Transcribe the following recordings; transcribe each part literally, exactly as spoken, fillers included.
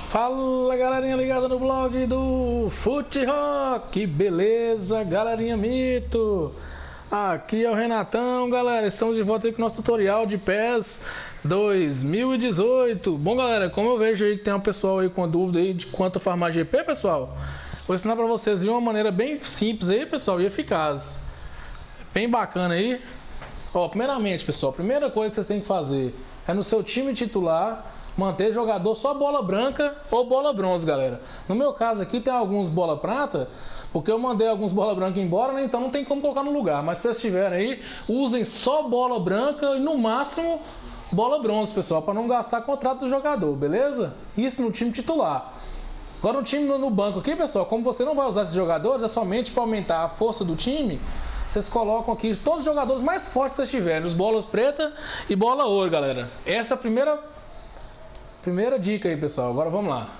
Fala galerinha ligada no blog do Fute Rock, beleza galerinha mito? Aqui é o Renatão, galera, estamos de volta aí com o nosso tutorial de P E S dois mil e dezoito. Bom galera, como eu vejo aí que tem um pessoal aí com dúvida aí de quanto farmar G P, pessoal, vou ensinar pra vocês de uma maneira bem simples aí, pessoal, e eficaz, bem bacana aí. Ó, primeiramente, pessoal, a primeira coisa que vocês têm que fazer é no seu time titular manter jogador só bola branca ou bola bronze, galera. No meu caso aqui tem alguns bola prata, porque eu mandei alguns bola branca embora, né? Então não tem como colocar no lugar. Mas se vocês tiverem aí, usem só bola branca e no máximo bola bronze, pessoal, para não gastar contrato do jogador, beleza? Isso no time titular. Agora no time no banco aqui, pessoal, como você não vai usar esses jogadores, é somente para aumentar a força do time. Vocês colocam aqui todos os jogadores mais fortes que vocês tiverem, os bolas preta e bola ouro, galera. Essa é a primeira Primeira dica aí, pessoal. Agora vamos lá.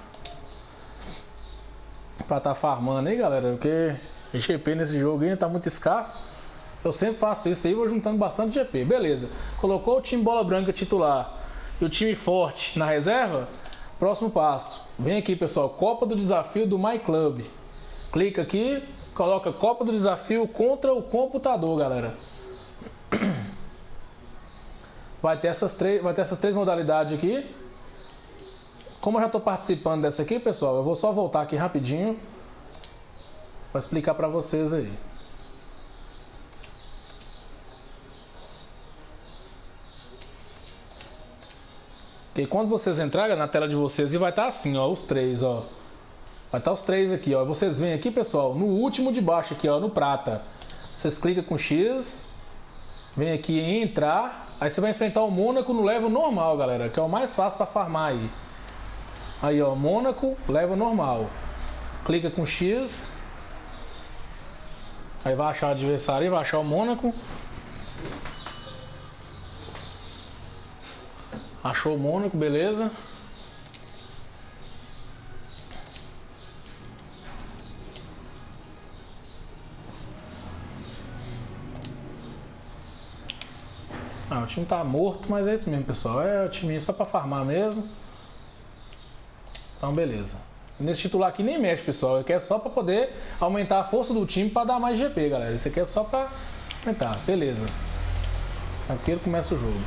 Pra tá farmando aí, galera, porque G P nesse jogo ainda tá muito escasso. Eu sempre faço isso aí, vou juntando bastante G P. Beleza. Colocou o time bola branca titular e o time forte na reserva? Próximo passo. Vem aqui, pessoal. Copa do Desafio do My Club. Clica aqui, coloca Copa do Desafio contra o computador, galera. Vai ter essas três, vai ter essas três modalidades aqui. Como eu já estou participando dessa aqui, pessoal, eu vou só voltar aqui rapidinho para explicar para vocês aí. E quando vocês entrarem na tela de vocês, e vai estar assim, ó, os três, ó. Vai estar os três aqui, ó. Vocês vêm aqui, pessoal, no último de baixo aqui, ó, no prata. Vocês clicam com X, vem aqui em entrar, aí você vai enfrentar o Mônaco no level normal, galera, que é o mais fácil para farmar aí. Aí, ó, Mônaco, level normal. Clica com X. Aí vai achar o adversário e vai achar o Mônaco. Achou o Mônaco, beleza. Ah, o time tá morto, mas é isso mesmo, pessoal. É o time só pra farmar mesmo. Então, beleza. Nesse titular aqui nem mexe, pessoal. Eu quero só para poder aumentar a força do time para dar mais G P, galera. Isso aqui é só para aumentar. Beleza. Aqui começa o jogo.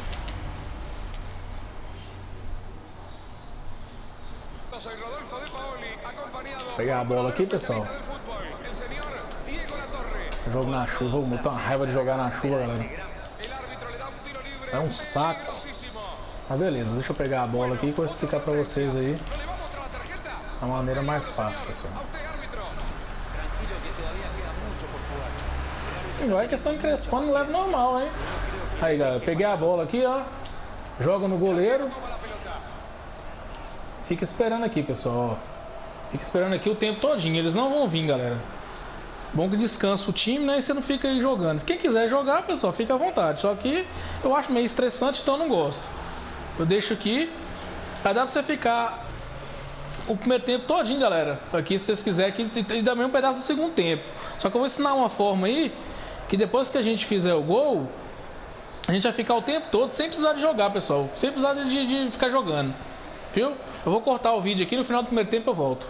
Vou pegar a bola aqui, pessoal. Jogo na chuva. Vou botar uma raiva de jogar na chuva, galera. É um saco. Mas beleza, deixa eu pegar a bola aqui e vou explicar para vocês aí a maneira mais fácil, pessoal. Não é questão de crescer, não leva normal, hein? Aí, galera, peguei a bola aqui, ó. Joga no goleiro. Fica esperando aqui, pessoal, ó. Fica esperando aqui o tempo todinho. Eles não vão vir, galera. Bom que descansa o time, né? E você não fica aí jogando. Quem quiser jogar, pessoal, fica à vontade. Só que eu acho meio estressante, então eu não gosto. Eu deixo aqui. Vai dar pra você ficar o primeiro tempo todinho, galera. Aqui, se vocês quiserem, aqui, e também um pedaço do segundo tempo. Só que eu vou ensinar uma forma aí, que depois que a gente fizer o gol, a gente vai ficar o tempo todo sem precisar de jogar, pessoal. Sem precisar de, de ficar jogando. Viu? Eu vou cortar o vídeo aqui, no final do primeiro tempo eu volto.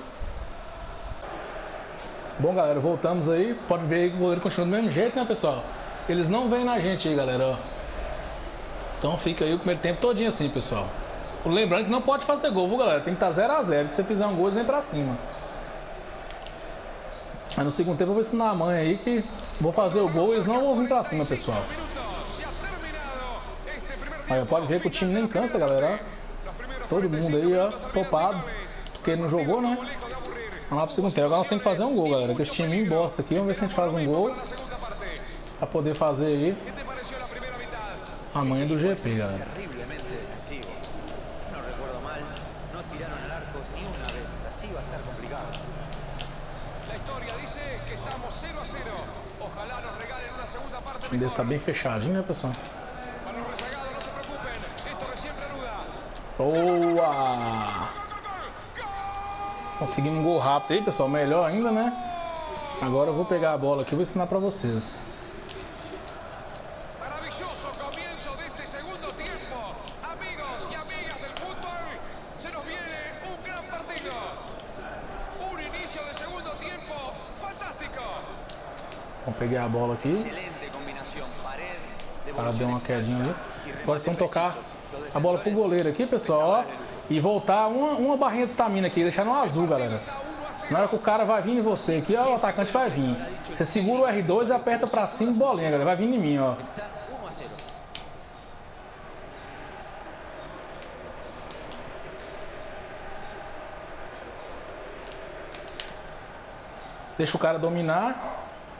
Bom, galera, voltamos aí. Pode ver aí que o goleiro continua do mesmo jeito, né, pessoal? Eles não vêm na gente aí, galera, ó. Então fica aí o primeiro tempo todinho assim, pessoal. Lembrando que não pode fazer gol, viu, galera? Tem que estar zero a zero. Se você fizer um gol, eles vêm pra cima. Aí no segundo tempo eu vou ensinar a mãe aí que vou fazer o gol e eles não vão vir pra cima, pessoal. Aí pode ver que o time nem cansa, galera. Todo mundo aí, ó, topado. Porque não jogou, né? Vamos lá pro segundo tempo. Agora nós temos que fazer um gol, galera. Que esse time bosta aqui. Vamos ver se a gente faz um gol pra poder fazer aí a manha do G P, galera. O time desse tá bem fechadinho, né, pessoal? Boa! Conseguimos um gol rápido aí, pessoal. Melhor ainda, né? Agora eu vou pegar a bola aqui e vou ensinar pra vocês. Maravilhoso começo deste segundo tempo. Amigos e amigas del fútbol, se nos viene um grande partido. Vamos pegar a bola aqui. O cara deu uma quedinha ali. Agora vamos tocar a bola pro goleiro aqui, pessoal, ó. E voltar uma, uma barrinha de estamina aqui, deixar no azul, galera. Na hora que o cara vai vir em você aqui, ó, o atacante vai vir. Você segura o R dois e aperta pra cima e bolinha, galera. Vai vir em mim, ó. Deixa o cara dominar.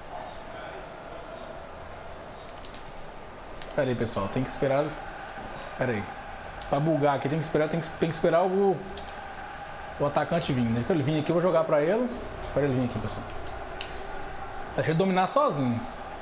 Pera aí, pessoal, tem que esperar. Pera aí. Pra bugar aqui, tem que esperar, tem que, tem que esperar o, o atacante vir. Deixa ele vir aqui, eu vou jogar pra ele. Espera ele vir aqui, pessoal. Deixa ele dominar sozinho.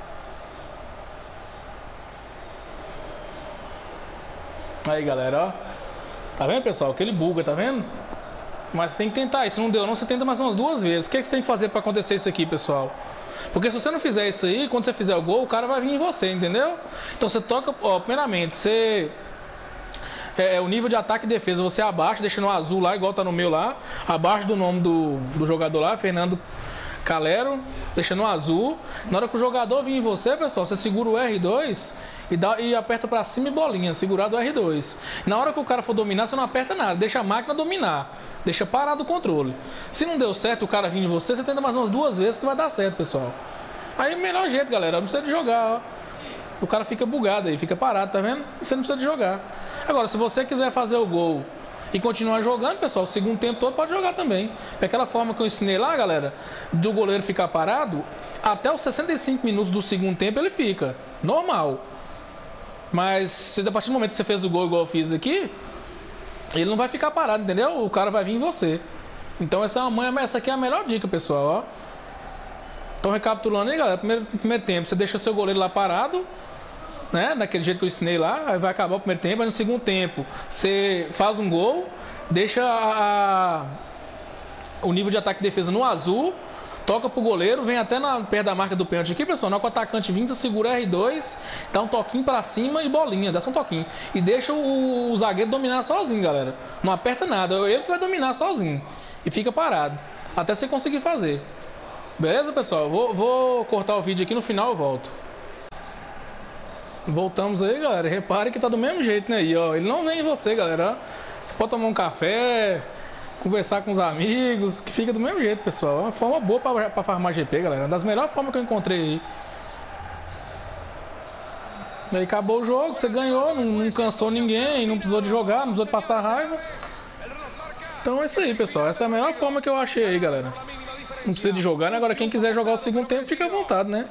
Aí, galera, ó. Tá vendo, pessoal? Que ele buga, tá vendo? Mas tem que tentar. Se não deu não, você tenta mais umas duas vezes. O que, é que você tem que fazer pra acontecer isso aqui, pessoal? Porque se você não fizer isso aí, quando você fizer o gol, o cara vai vir em você, entendeu? Então você toca, ó, primeiramente, você... É, o nível de ataque e defesa, você abaixa, deixa no azul lá, igual tá no meu lá. Abaixo do nome do, do jogador lá, Fernando Calero, deixa no azul. Na hora que o jogador vir em você, pessoal, você segura o R dois e, dá, e aperta pra cima e bolinha, segurado o R dois. Na hora que o cara for dominar, você não aperta nada, deixa a máquina dominar. Deixa parado o controle. Se não deu certo o cara vir em você, você tenta mais umas duas vezes que vai dar certo, pessoal. Aí o melhor jeito, galera, não precisa de jogar, ó. O cara fica bugado aí, fica parado, tá vendo? Você não precisa de jogar. Agora, se você quiser fazer o gol e continuar jogando, pessoal, o segundo tempo todo pode jogar também. Daquela forma que eu ensinei lá, galera, do goleiro ficar parado, até os sessenta e cinco minutos do segundo tempo ele fica normal. Mas a partir do momento que você fez o gol igual eu fiz aqui, ele não vai ficar parado, entendeu? O cara vai vir em você. Então essa, é uma, essa aqui é a melhor dica, pessoal, ó. Então recapitulando aí, galera, primeiro, primeiro tempo você deixa seu goleiro lá parado, né? Daquele jeito que eu ensinei lá, aí vai acabar o primeiro tempo. Aí no segundo tempo você faz um gol, deixa a, a, o nível de ataque e defesa no azul, toca pro goleiro, vem até na, perto da marca do pênalti aqui, pessoal. Na hora que o atacante vir, você segura R dois, dá um toquinho pra cima e bolinha, dá só um toquinho. E deixa o, o zagueiro dominar sozinho, galera. Não aperta nada, é ele que vai dominar sozinho. E fica parado, até você conseguir fazer. Beleza, pessoal? Vou, vou cortar o vídeo aqui, no final eu volto. Voltamos aí, galera. Repare que tá do mesmo jeito, né? Aí, ó. Ele não vem em você, galera. Você pode tomar um café, conversar com os amigos, que fica do mesmo jeito, pessoal. É uma forma boa pra, pra farmar G P, galera. Uma das melhores formas que eu encontrei aí. Aí acabou o jogo, você ganhou, não, não cansou ninguém, não precisou de jogar, não precisou de passar raiva. Então é isso aí, pessoal. Essa é a melhor forma que eu achei aí, galera. Não precisa de jogar, né? Agora quem quiser jogar o segundo tempo, fica à vontade, né?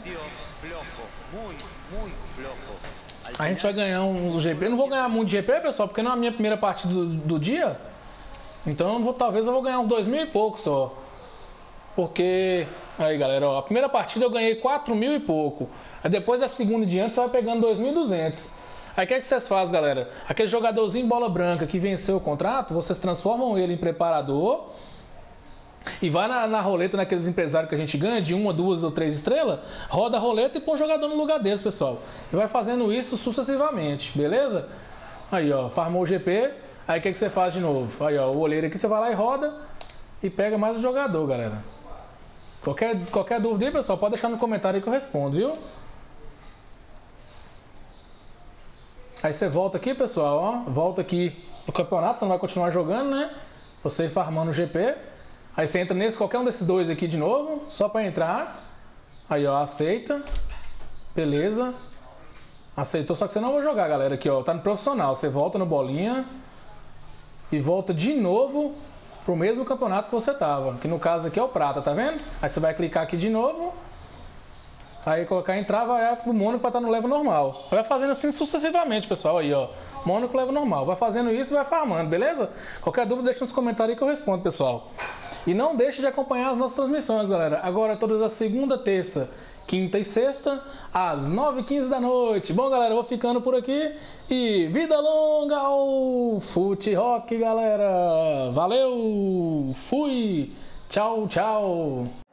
A gente vai ganhar um G P. Eu não vou ganhar muito G P, pessoal, porque não é a minha primeira partida do, do dia. Então eu vou, talvez eu vou ganhar uns dois mil e pouco só. Porque, aí galera, ó, a primeira partida eu ganhei quatro mil e pouco. Aí depois da segunda em diante você vai pegando dois mil e duzentos. Aí o que é que vocês fazem, galera? Aquele jogadorzinho bola branca que venceu o contrato, vocês transformam ele em preparador e vai na, na roleta, naqueles empresários que a gente ganha, de uma, duas ou três estrelas, roda a roleta e põe o jogador no lugar deles, pessoal. E vai fazendo isso sucessivamente, beleza? Aí, ó, farmou o G P, aí o que, que você faz de novo? Aí, ó, o olheiro aqui, você vai lá e roda e pega mais o jogador, galera. Qualquer, qualquer dúvida aí, pessoal, pode deixar no comentário aí que eu respondo, viu? Aí você volta aqui, pessoal, ó, volta aqui no campeonato, você não vai continuar jogando, né? Você farmando o G P. Aí você entra nesse, qualquer um desses dois aqui de novo, só para entrar. Aí, ó, aceita. Beleza. Aceitou, só que você não vai jogar, galera. Aqui, ó, tá no profissional. Você volta no bolinha e volta de novo pro mesmo campeonato que você tava. Que no caso aqui é o prata, tá vendo? Aí você vai clicar aqui de novo. Aí colocar entrar, vai pro Mônaco para estar no level normal. Vai fazendo assim sucessivamente, pessoal. Aí, ó. Mônaco level normal. Vai fazendo isso e vai farmando, beleza? Qualquer dúvida, deixa nos comentários aí que eu respondo, pessoal. E não deixe de acompanhar as nossas transmissões, galera. Agora, todas as segunda, terça, quinta e sexta, às nove e quinze da noite. Bom, galera, eu vou ficando por aqui. E vida longa ao Fute Rock, galera. Valeu! Fui! Tchau, tchau!